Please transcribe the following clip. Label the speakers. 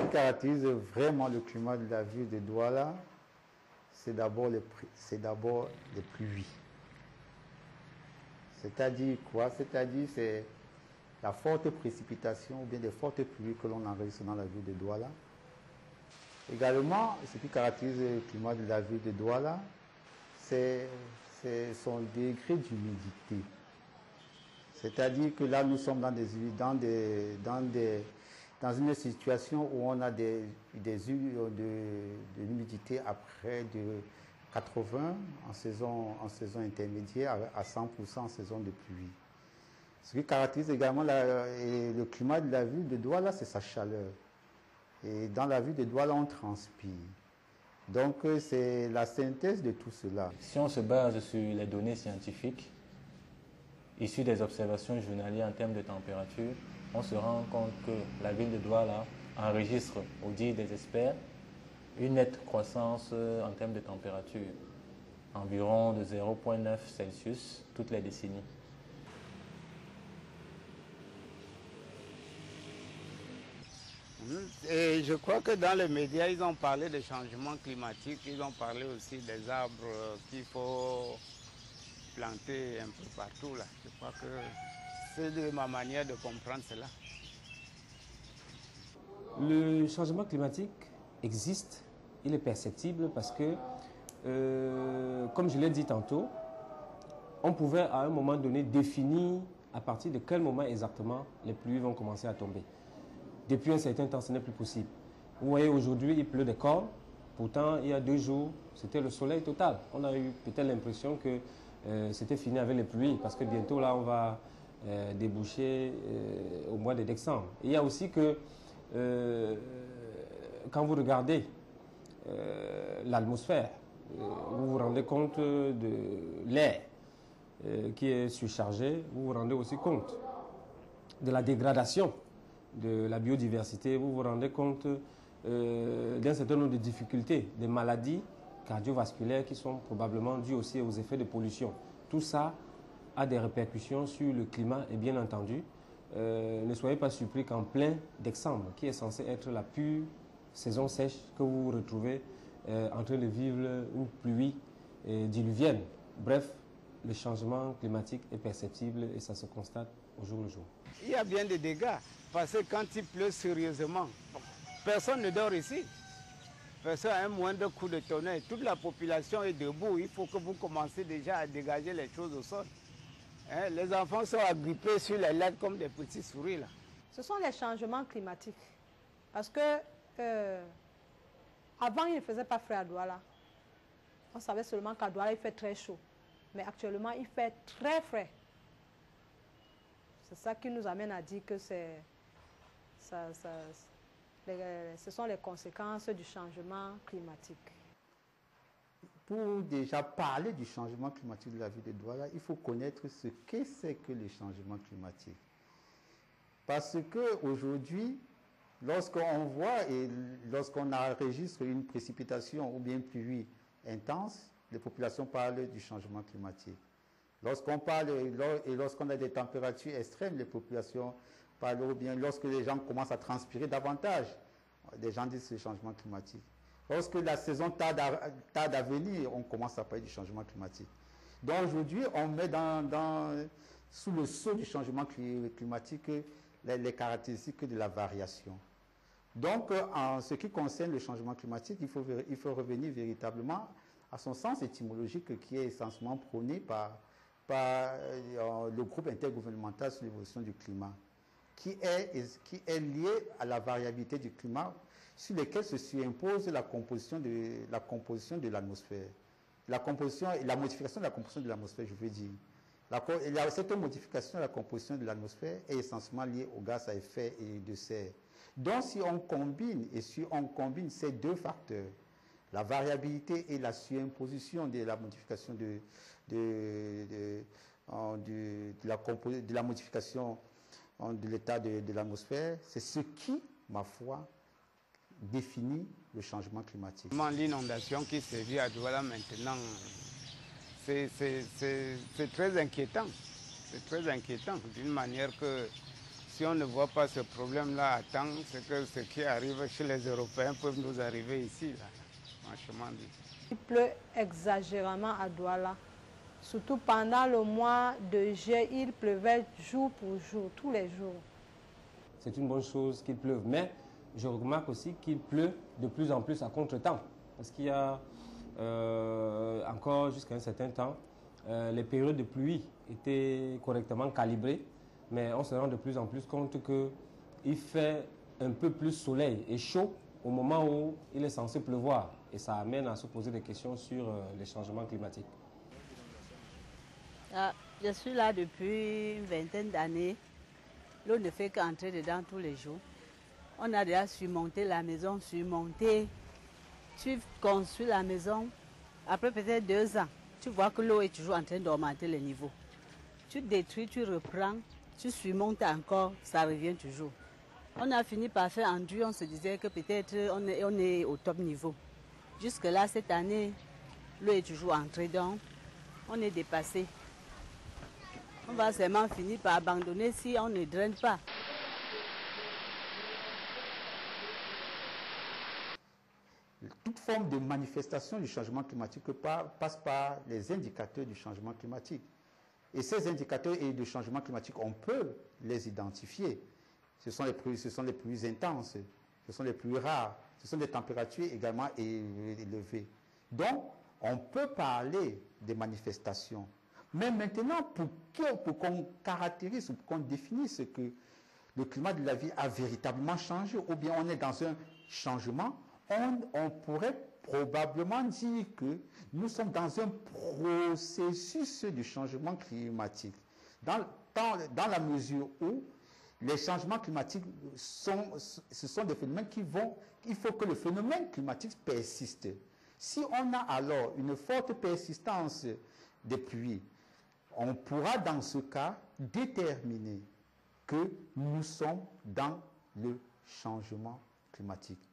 Speaker 1: qui caractérise vraiment le climat de la ville de Douala, c'est d'abord les pluies. C'est-à-dire quoi? C'est-à-dire c'est la forte précipitation ou bien des fortes pluies que l'on enregistre dans la ville de Douala. Également, ce qui caractérise le climat de la ville de Douala, c'est son degré d'humidité. C'est-à-dire que là, nous sommes dans une situation où on a de l'humidité à près de 80 en saison intermédiaire à 100% en saison de pluie. Ce qui caractérise également le climat de la ville de Douala, c'est sa chaleur. Et dans la ville de Douala, on transpire. Donc, c'est la synthèse de tout cela.
Speaker 2: Si on se base sur les données scientifiques, issues des observations journalières en termes de température, on se rend compte que la ville de Douala enregistre, au dire des experts, une nette croissance en termes de température, environ de 0,9 Celsius toutes les décennies.
Speaker 3: Et je crois que dans les médias, ils ont parlé de changement climatique, ils ont parlé aussi des arbres qu'il faut planter un peu partout là. Je crois que c'est de ma manière de comprendre cela.
Speaker 4: Le changement climatique existe, il est perceptible parce que, comme je l'ai dit tantôt, on pouvait à un moment donné définir à partir de quel moment exactement les pluies vont commencer à tomber. Depuis un certain temps, ce n'est plus possible. Vous voyez, aujourd'hui, il pleut des cordes. Pourtant, il y a 2 jours, c'était le soleil total. On a eu peut-être l'impression que c'était fini avec les pluies parce que bientôt, là, on va déboucher au mois de décembre. Il y a aussi que, quand vous regardez l'atmosphère, vous vous rendez compte de l'air qui est surchargé, vous vous rendez aussi compte de la dégradation de la biodiversité, vous vous rendez compte d'un certain nombre de difficultés, des maladies cardiovasculaires qui sont probablement dues aussi aux effets de pollution. Tout ça a des répercussions sur le climat et bien entendu, ne soyez pas surpris qu'en plein décembre, qui est censé être la pure saison sèche, que vous vous retrouvez en train de vivre une pluie diluvienne. Bref, le changement climatique est perceptible et ça se constate au jour le jour.
Speaker 3: Il y a bien des dégâts parce que quand il pleut sérieusement, personne ne dort ici. Personne a un moindre coup de tonnerre. Toute la population est debout. Il faut que vous commenciez déjà à dégager les choses au sol. Hein? Les enfants sont agrippés sur les lettres comme des petits souris là.
Speaker 5: Ce sont les changements climatiques. Parce que avant, il ne faisait pas frais à Douala. On savait seulement qu'à Douala, il fait très chaud. Mais actuellement, il fait très frais. C'est ça qui nous amène à dire que ce sont les conséquences du changement climatique.
Speaker 1: Pour déjà parler du changement climatique de la ville de Douala, il faut connaître ce que c'est que le changement climatique. Parce qu'aujourd'hui, lorsqu'on voit et lorsqu'on enregistre une précipitation ou bien une pluie intense, les populations parlent du changement climatique. Lorsqu'on parle et lorsqu'on a des températures extrêmes, les populations parlent, ou bien lorsque les gens commencent à transpirer davantage, les gens disent le changement climatique. Lorsque la saison tarde à venir, on commence à parler du changement climatique. Donc aujourd'hui, on met sous le sceau du changement climatique les caractéristiques de la variation. Donc, en ce qui concerne le changement climatique, il faut revenir véritablement à son sens étymologique qui est essentiellement prôné par le groupe intergouvernemental sur l'évolution du climat, qui est lié à la variabilité du climat sur lequel se surimpose la composition de l'atmosphère. La modification de la composition de l'atmosphère, je veux dire. Cette modification de la composition de l'atmosphère est essentiellement liée aux gaz à effet de serre. Donc, si on combine ces deux facteurs, la variabilité et la surimposition de la modification de la modification de l'état de l'atmosphère, c'est ce qui, ma foi, définit le changement climatique.
Speaker 3: L'inondation qui se vit à Douala maintenant, c'est très inquiétant. C'est très inquiétant d'une manière que si on ne voit pas ce problème-là à temps, c'est que ce qui arrive chez les Européens peut nous arriver ici, là, franchement dit.
Speaker 5: Il pleut exagérément à Douala. Surtout pendant le mois de juillet, il pleuvait jour pour jour, tous les jours.
Speaker 4: C'est une bonne chose qu'il pleuve, mais je remarque aussi qu'il pleut de plus en plus à contre-temps. Parce qu'il y a encore jusqu'à un certain temps, les périodes de pluie étaient correctement calibrées, mais on se rend de plus en plus compte qu'il fait un peu plus soleil et chaud au moment où il est censé pleuvoir. Et ça amène à se poser des questions sur les changements climatiques.
Speaker 6: Je suis là depuis une vingtaine d'années. L'eau ne fait qu'entrer dedans tous les jours. On a déjà surmonté la maison, Tu construis la maison, après peut-être 2 ans, tu vois que l'eau est toujours en train d'augmenter le niveau. Tu détruis, tu reprends, tu surmontes encore, ça revient toujours. On a fini par faire enduit, on se disait que peut-être on est au top niveau. Jusque-là, cette année, l'eau est toujours entrée dedans, on est dépassé. On va seulement finir par abandonner si on ne draine pas.
Speaker 1: Toute forme de manifestation du changement climatique passe par les indicateurs du changement climatique. Et ces indicateurs du changement climatique, on peut les identifier. Ce sont les plus intenses, ce sont les plus rares, ce sont des températures également élevées. Donc, on peut parler des manifestations. Mais maintenant, pour qu'on caractérise ou pour qu'on définisse que le climat de la vie a véritablement changé, ou bien on est dans un changement, on pourrait probablement dire que nous sommes dans un processus de changement climatique. Dans la mesure où les changements climatiques ce sont des phénomènes il faut que le phénomène climatique persiste. Si on a alors une forte persistance des pluies, on pourra dans ce cas déterminer que nous sommes dans le changement climatique.